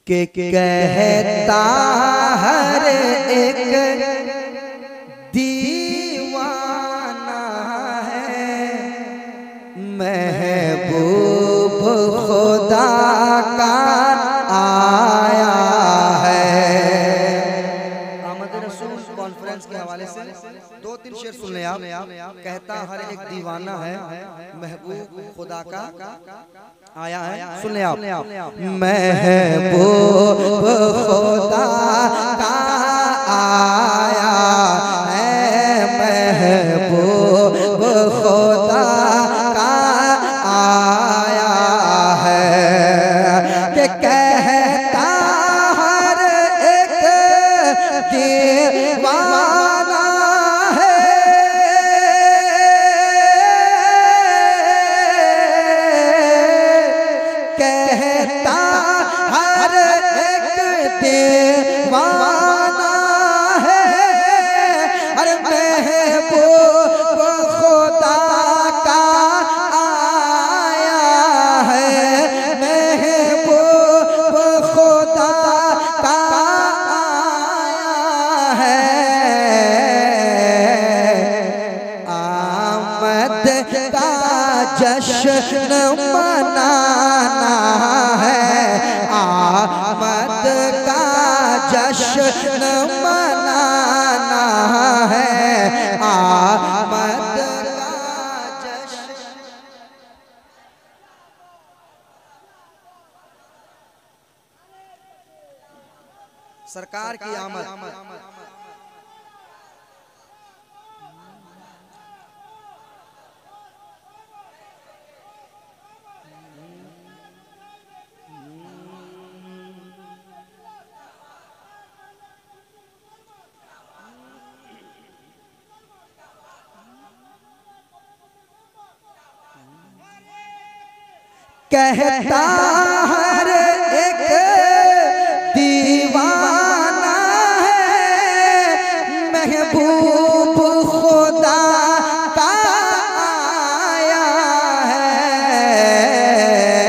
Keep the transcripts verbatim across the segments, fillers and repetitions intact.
के कहता हर एक दीवाना है महबूब खुदा का आया है। आमद रसूल कॉन्फ्रेंस के हवाले से दो तीन शेर सुन ले आप। कहता हर एक दीवाना है महबूब खुदा का आया है। सुन ले आप। महबूब खुदा का आया है महबूब खुदा का आया है कि कहता हर एक दीवाना है कहता हर एक दीवाना है अरे महबूब खुदा का आया है महबूब खुदा का आया है। आमद का जश्न मनाना है आमद का जश्न मनाना है आमद का जश्न। सरकार की आमद कहता हर एक दीवाना है महबूब खुदा का आया है।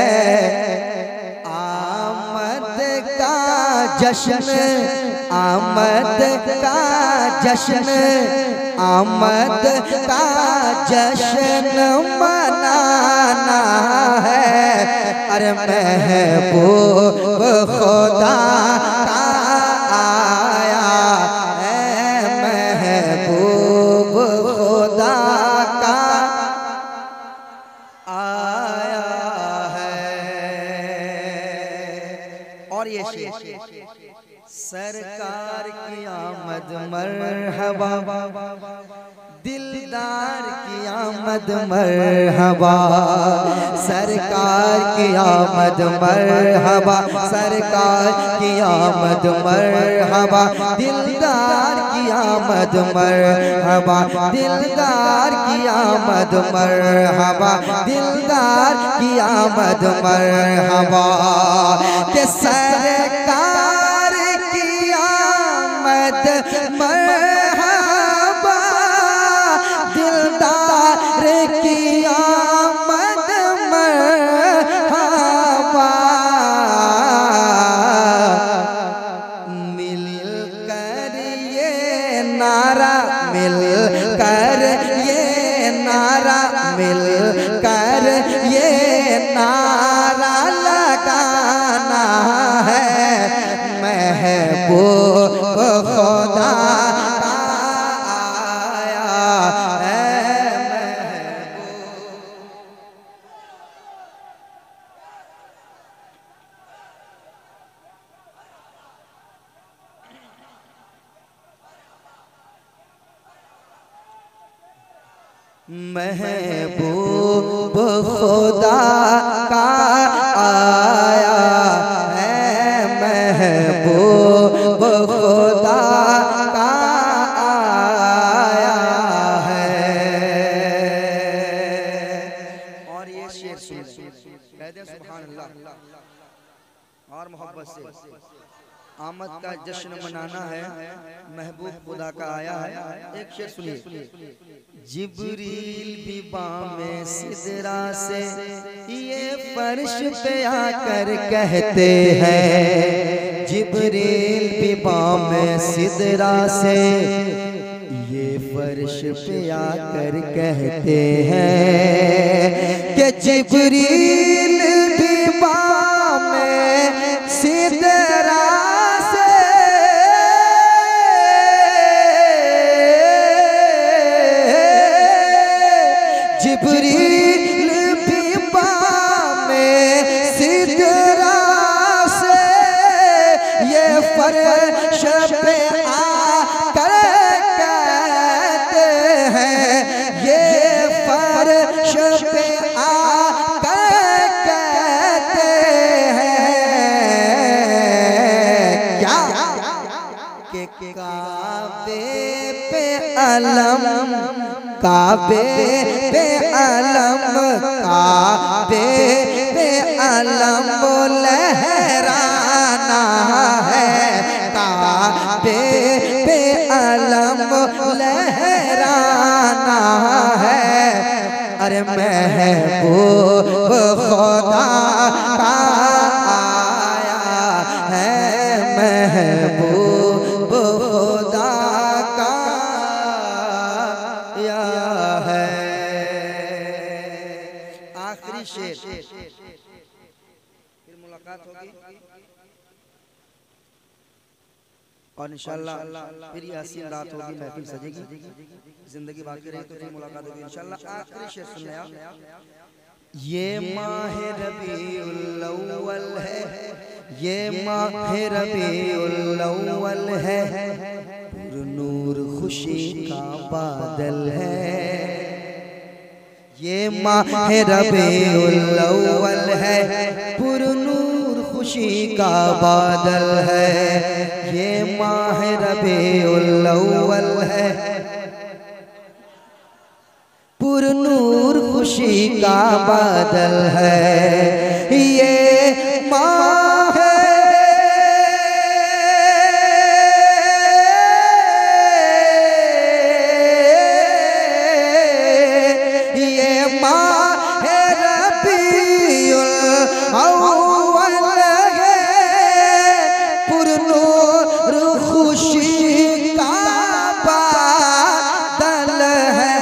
आमद का जश्न आमद का जश्न आमद का जश्न मनाना है अरे महबूब खुदा का आया है महबूब खुदा का आया है। और ये शेर सरकार की आमद मरहबा दिलदार की आमद मरहबा सरकार की आमद मरहबा सरकार की आमद मरहबा दिलदार की आमद मरहबा दिलदार की आमद मरहबा दिलदार की आमद मरहबा के सरकार की आमद मरहबा दिलदार की आमद मरहबा मिल कर ये नारा मिल कर ये नारा मिल कर ये नारा लगाना है महबूब खुदा का आया है महबूब खुदा का आया है महबूब खुदा का आया है। और ये शेर सुन कह दे सुभान अल्लाह और मोहब्बत से आमद का जश्न मनाना है महबूब खुदा का आया है। एक शेर सुनिए जिब्रील भी बामे सिदरा से ये फर्श पे आकर कहते हैं जिब्रील भी बाम सिदरा से ये फर्श पे आकर कहते हैं कि जिब्रील भी बाम सिदरा से जिब्रील भी बाम सिदरा से ये फर्श पे आकर कहते हैं, ये फर्श पे आकर कहते हैं क्या कि काबे पे अलम, काबे पे अलम, काबे पे अलम लहराना है, काबे पे अलम लहराना है। अरे महबूब खुदा का आया है, महबूब खुदा का आया है। आखिरी शेर, फिर मुलाकात होगी और इंशाल्लाह फिर ये हसीन रात होगी, महफिल सजेगी, जिंदगी बाकी रही तो फिर मुलाकात होगी इंशाल्लाह। आखिरी शेर सुन लिया। ये माह रबीउल अव्वल है, ये माह रबीउल अव्वल है, नूर खुशी का बादल है। ये माह रबीउल अव्वल है, पुरनूर खुशी का बादल है। ये माह रबीउल अव्वल है, पुरनूर खुशी का बादल है। ये माह ये माह रबीउल अव्वल है, पुरनूर खुशी का बादल है।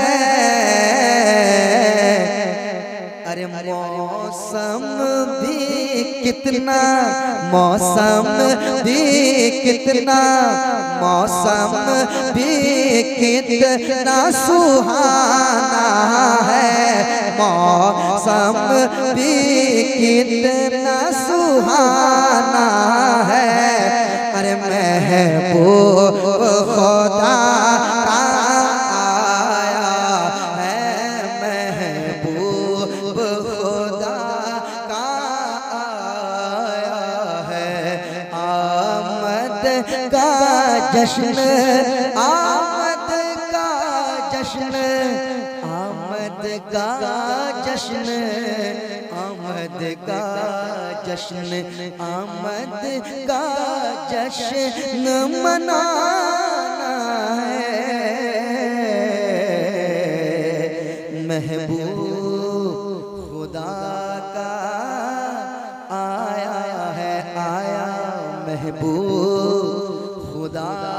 अरे मौसम भी कितना, मौसम भी कितना, मौसम भी कितना सुहाना है, मौसम भी कितना सुहाना है। अरे महबूब खुदा का आया है, महबूब खुदा का आया है। आमद का जश्न, आमद का जश्न, आमद का जश्न, आमद का जश्न, आमद का जश्न मनाना है। महबूब खुदा का आया है, आया महबूब खुदा